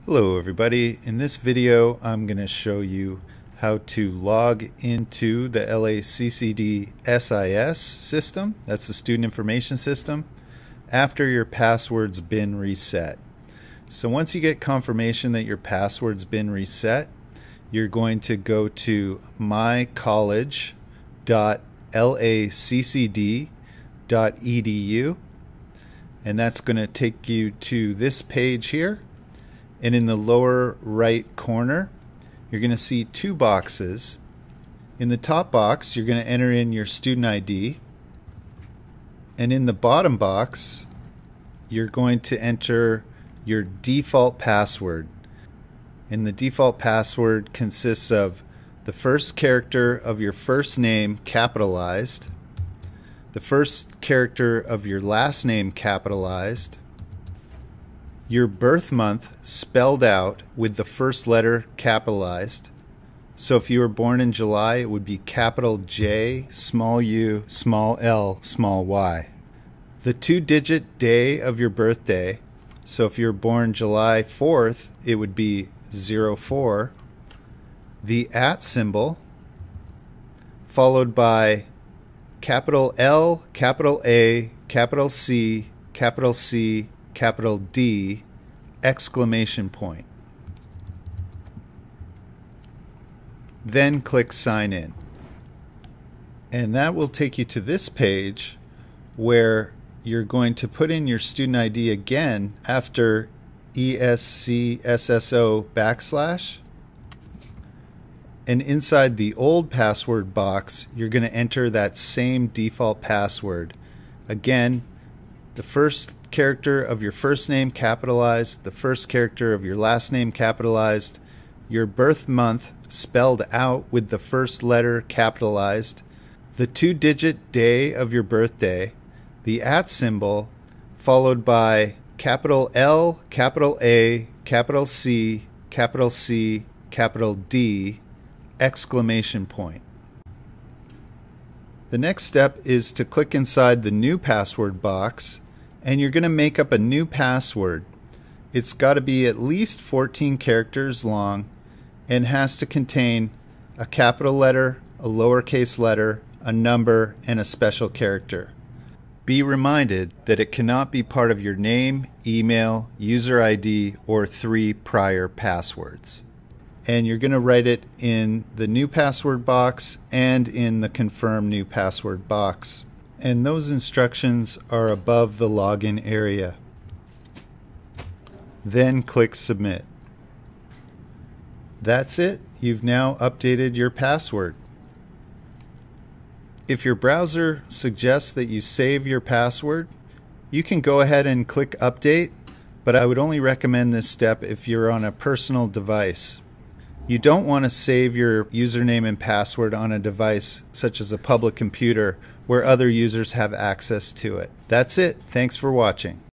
Hello everybody. In this video I'm going to show you how to log into the LACCD SIS system, that's the Student Information System, after your password's been reset. So once you get confirmation that your password's been reset, you're going to go to mycollege.laccd.edu, and that's going to take you to this page here. And in the lower right corner, you're going to see two boxes. In the top box, you're going to enter in your student ID. And in the bottom box, you're going to enter your default password. And the default password consists of the first character of your first name capitalized, the first character of your last name capitalized, your birth month spelled out with the first letter capitalized. So if you were born in July, it would be capital J, small u, small l, small y. The two-digit day of your birthday. So if you were born July 4th, it would be 04. The @ symbol, followed by capital L, capital A, capital C, capital C, capital D, exclamation point. Then click sign in. And that will take you to this page where you're going to put in your student ID again after ESCSSO \. And inside the old password box, you're going to enter that same default password. Again, the first character of your first name capitalized, the first character of your last name capitalized, your birth month spelled out with the first letter capitalized, the two-digit day of your birthday, the @ symbol, followed by capital L, capital A, capital C, capital C, capital D, exclamation point. The next step is to click inside the new password box, and you're going to make up a new password. It's got to be at least 14 characters long and has to contain a capital letter, a lowercase letter, a number, and a special character. Be reminded that it cannot be part of your name, email, user ID, or 3 prior passwords. And you're going to write it in the new password box and in the confirm new password box. And those instructions are above the login area. Then click submit. That's it. You've now updated your password. If your browser suggests that you save your password, you can go ahead and click update, but I would only recommend this step if you're on a personal device. You don't want to save your username and password on a device such as a public computer where other users have access to it. That's it. Thanks for watching.